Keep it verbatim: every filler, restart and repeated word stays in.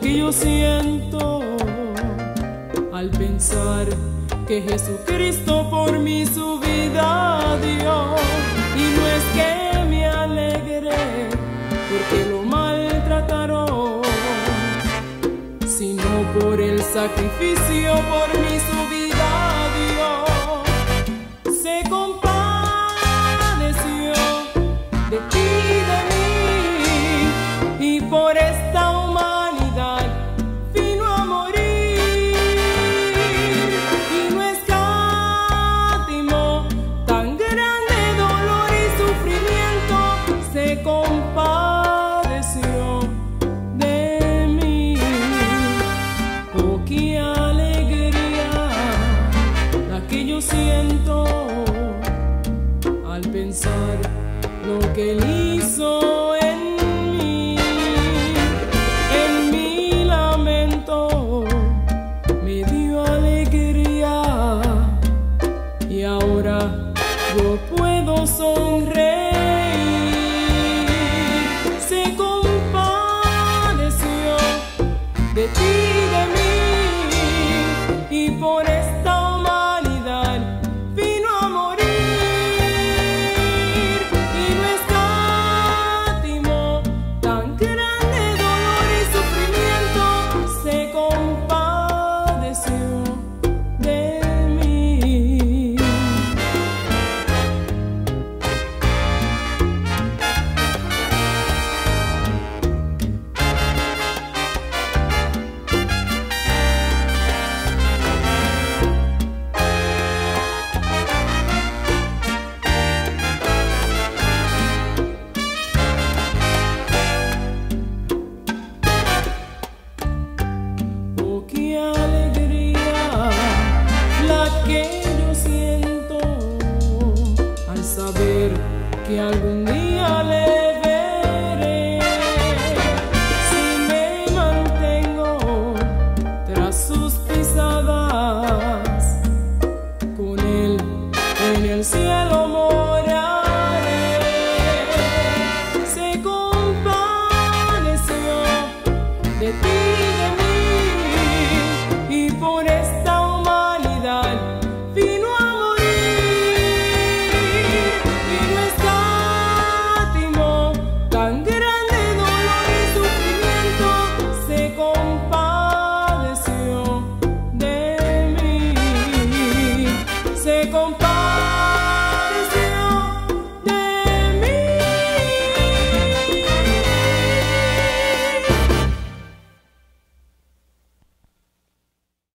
que yo siento al pensar que Jesucristo por mí su vida dio. Y no es que me alegre porque lo maltrataron, sino por el sacrificio por mí su vida dio. Se compadeció de ti y de mí, y por esta humanidad vino a morir, y no escatimó tan grande dolor y sufrimiento. Se compadeció de mí. Oh, qué alegría la que yo siento al pensar lo que Él hizo en mí. En mi lamento me dio alegría, y ahora yo puedo sonreír. Se compadeció de ti y de mí, y por esta humanidad vino a morir, y no escatimó tan grande dolor y sufrimiento. Se compadeció de mí. Oh, qué alegría la que yo siento al saber que algún día le veré. Si me mantengo tras sus pisadas, con Él en el cielo